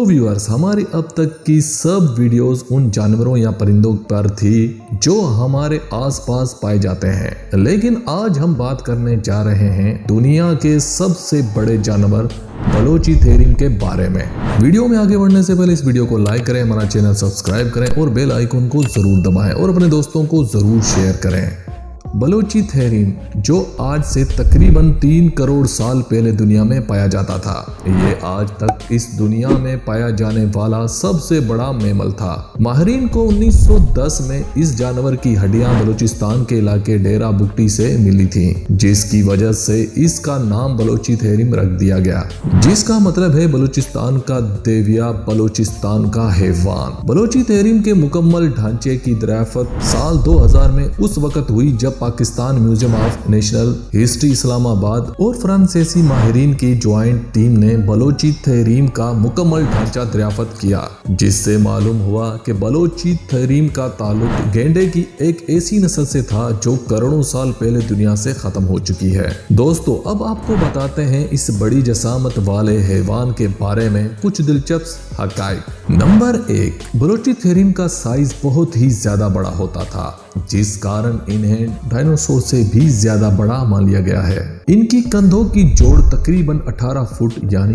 तो व्यूअर्स, हमारी अब तक की सब वीडियोस उन जानवरों या परिंदों पर थी जो हमारे आसपास पाए जाते हैं, लेकिन आज हम बात करने जा रहे हैं दुनिया के सबसे बड़े जानवर बलोची थेरिम के बारे में। वीडियो में आगे बढ़ने से पहले इस वीडियो को लाइक करें, हमारा चैनल सब्सक्राइब करें और बेल आइकन को जरूर दबाएं और अपने दोस्तों को जरूर शेयर करें। बलोची थेरिम जो आज से तकरीबन 3 करोड़ साल पहले दुनिया में पाया जाता था, ये आज तक इस दुनिया में पाया जाने वाला सबसे बड़ा मैमल था। माहिरीन को 1910 में इस जानवर की हड्डियां बलूचिस्तान के इलाके डेरा बुगटी से मिली थी, जिसकी वजह से इसका नाम बलोची थेरिम रख दिया गया, जिसका मतलब है बलूचिस्तान का देविया, बलूचिस्तान का हैवान। बलोची थेरिम के मुकम्मल ढांचे की दरियाफ्त साल 2000 में उस वक्त हुई जब Pakistan Museum of National History Islamabad और फ्रांसीसी माहिरीन की ज्वाइंट टीम ने बलोची थेरिम का मुकम्मल ढांचा दरियाफ्त किया, जिससे मालूम हुआ कि बलोची थेरिम का ताल्लुक गेंडे की एक ऐसी नस्ल से था जो करोड़ों साल पहले दुनिया से खत्म हो चुकी है। दोस्तों, अब आपको बताते हैं इस बड़ी जसामत वाले हैवान के बारे में कुछ दिलचस्प हकाइक। नंबर 1, बलोची थेरिम का साइज बहुत ही ज्यादा बड़ा होता था, जिस कारण इन्हें डायनासोर से भी ज्यादा बड़ा मान लिया गया है। इनकी कंधों की जोड़ तकरीबन 18 फुट यानी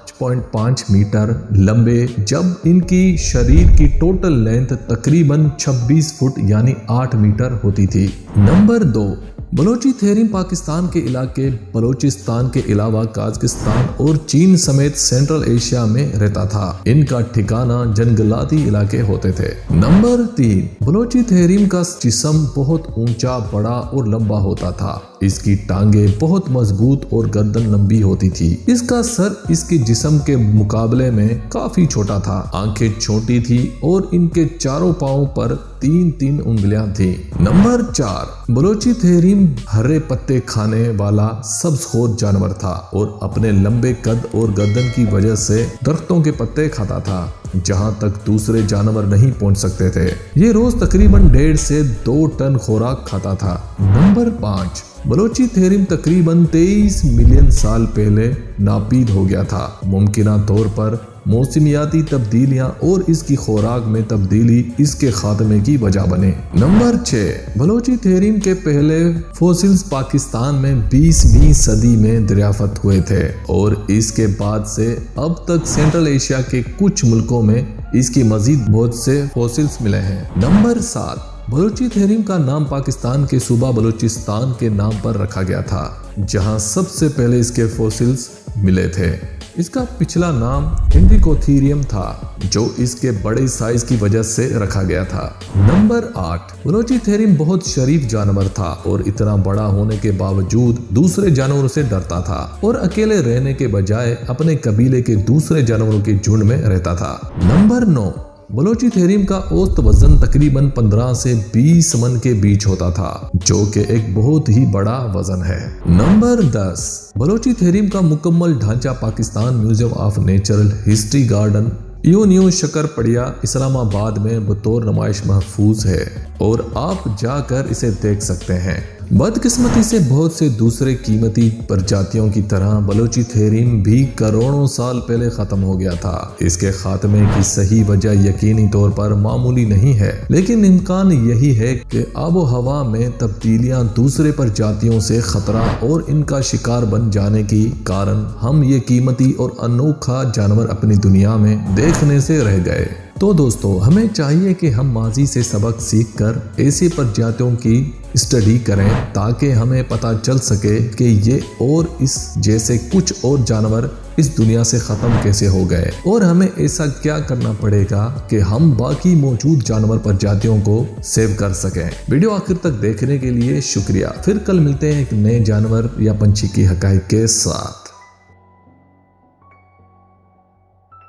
5.5 मीटर लंबे, जब इनकी शरीर की टोटल लेंथ तकरीबन 26 फुट यानी 8 मीटर होती थी। नंबर 2, बलोची थेरिम पाकिस्तान के इलाके बलोचिस्तान के अलावा काजाकिस्तान और चीन समेत सेंट्रल एशिया में रहता था। इनका ठिकाना जंगलाती इलाके होते थे। नंबर 3, बलोची थेरिम का जिस्म बहुत ऊंचा, बड़ा और लंबा होता था। इसकी टांगे बहुत मजबूत और गर्दन लंबी होती थी। इसका सर इसके जिस्म के मुकाबले में काफी छोटा था। आंखें छोटी थी और इनके चारों पांवों पर 3-3 उंगलियां थी। नंबर 4, बलोची थेरिम हरे पत्ते खाने वाला सब्ज़खोर जानवर था और अपने लंबे कद और गर्दन की वजह से दरख्तों के पत्ते खाता था, जहां तक दूसरे जानवर नहीं पहुंच सकते थे। ये रोज तकरीबन 1.5 से 2 टन खुराक खाता था। नंबर 5, बलोची थेरिम तकरीबन 23 मिलियन साल पहले नापीद हो गया था। मुमकिना तौर पर मौसमियाती तब्दीलियां और इसकी खुराक में तब्दीली इसके खात्मे की वजह बने। नंबर 6, बलोची थेरिम के पहले फॉसिल्स पाकिस्तान में 20वीं सदी में दरियाफ्त हुए थे और इसके बाद से अब तक सेंट्रल एशिया के कुछ मुल्कों में इसकी मजीद बहुत से फॉसिल्स मिले हैं। नंबर 7, बलोची थेरिम का नाम पाकिस्तान के सूबा बलूचिस्तान के नाम पर रखा गया था, जहां सबसे पहले इसके फॉसिल्स मिले थे। इसका पिछला नाम इंडिकोथेरियम था, जो इसके बड़े साइज की वजह से रखा गया था। नंबर 8, बलोची थेरिम बहुत शरीफ जानवर था और इतना बड़ा होने के बावजूद दूसरे जानवरों से डरता था और अकेले रहने के बजाय अपने कबीले के दूसरे जानवरों के झुंड में रहता था। नंबर 9, बलोची थेरिम का औसत वजन तकरीबन 15 से 20 मन के बीच होता था, जो कि एक बहुत ही बड़ा वजन है। नंबर 10, बलोची थेरिम का मुकम्मल ढांचा Pakistan Museum of Natural History garden new Shakarparian Islamabad में बतौर नुमाइश महफूज है और आप जाकर इसे देख सकते हैं। बदकिस्मती से बहुत से दूसरे कीमती प्रजातियों की तरह बलोची थेरिम भी करोड़ों साल पहले खत्म हो गया था। इसके खात्मे की सही वजह यकीनी तौर पर मामूली नहीं है, लेकिन इम्कान यही है कि आबो हवा में तब्दीलियां दूसरे प्रजातियों से खतरा और इनका शिकार बन जाने के कारण हम ये कीमती और अनोखा जानवर अपनी दुनिया में देखने से रह गए। तो दोस्तों, हमें चाहिए कि हम माजी से सबक सीखकर ऐसी प्रजातियों की स्टडी करें ताकि हमें पता चल सके कि ये और इस जैसे कुछ और जानवर इस दुनिया से ख़त्म कैसे हो गए और हमें ऐसा क्या करना पड़ेगा कि हम बाकी मौजूद जानवर प्रजातियों को सेव कर सकें। वीडियो आखिर तक देखने के लिए शुक्रिया। फिर कल मिलते हैं एक नए जानवर या पंछी की हकाइक के साथ।